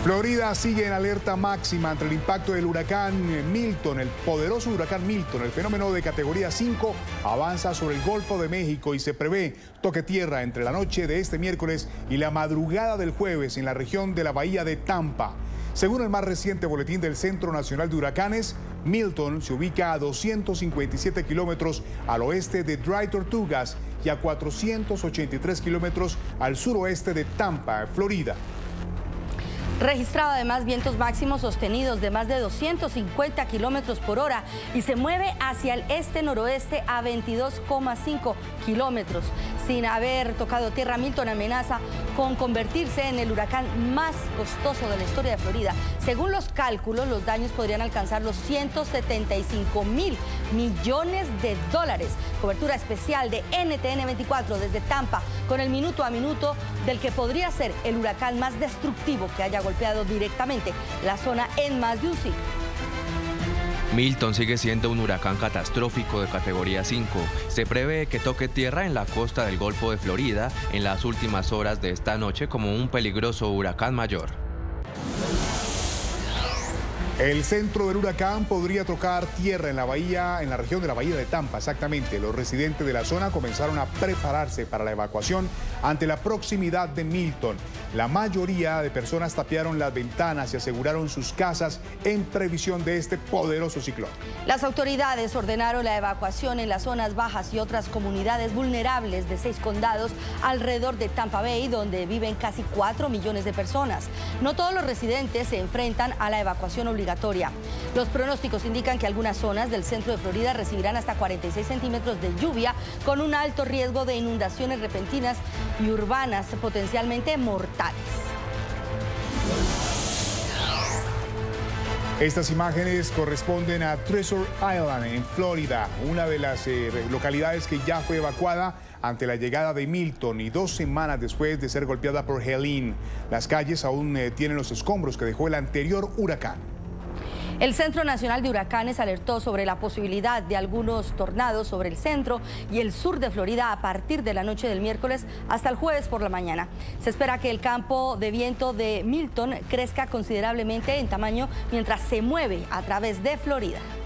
Florida sigue en alerta máxima ante el impacto del huracán Milton. El poderoso huracán Milton, el fenómeno de categoría 5, avanza sobre el Golfo de México y se prevé toque tierra entre la noche de este miércoles y la madrugada del jueves en la región de la bahía de Tampa. Según el más reciente boletín del Centro Nacional de Huracanes, Milton se ubica a 257 kilómetros al oeste de Dry Tortugas y a 483 kilómetros al suroeste de Tampa, Florida. Registraba además vientos máximos sostenidos de más de 250 kilómetros por hora y se mueve hacia el este-noroeste a 22,5 kilómetros. Sin haber tocado tierra, Milton amenaza con convertirse en el huracán más costoso de la historia de Florida. Según los cálculos, los daños podrían alcanzar los 175.000 millones de dólares. Cobertura especial de NTN 24 desde Tampa, con el minuto a minuto del que podría ser el huracán más destructivo que haya golpeado directamente la zona en más de un siglo. Milton sigue siendo un huracán catastrófico de categoría 5. Se prevé que toque tierra en la costa del Golfo de Florida en las últimas horas de esta noche como un peligroso huracán mayor. El centro del huracán podría tocar tierra en la región de la bahía de Tampa, exactamente. Los residentes de la zona comenzaron a prepararse para la evacuación ante la proximidad de Milton. La mayoría de personas tapiaron las ventanas y aseguraron sus casas en previsión de este poderoso ciclón. Las autoridades ordenaron la evacuación en las zonas bajas y otras comunidades vulnerables de 6 condados alrededor de Tampa Bay, donde viven casi 4 millones de personas. No todos los residentes se enfrentan a la evacuación obligatoria. Los pronósticos indican que algunas zonas del centro de Florida recibirán hasta 46 centímetros de lluvia, con un alto riesgo de inundaciones repentinas y urbanas potencialmente mortales. Estas imágenes corresponden a Treasure Island en Florida, una de las localidades que ya fue evacuada ante la llegada de Milton y 2 semanas después de ser golpeada por Helene. Las calles aún tienen los escombros que dejó el anterior huracán. El Centro Nacional de Huracanes alertó sobre la posibilidad de algunos tornados sobre el centro y el sur de Florida a partir de la noche del miércoles hasta el jueves por la mañana. Se espera que el campo de viento de Milton crezca considerablemente en tamaño mientras se mueve a través de Florida.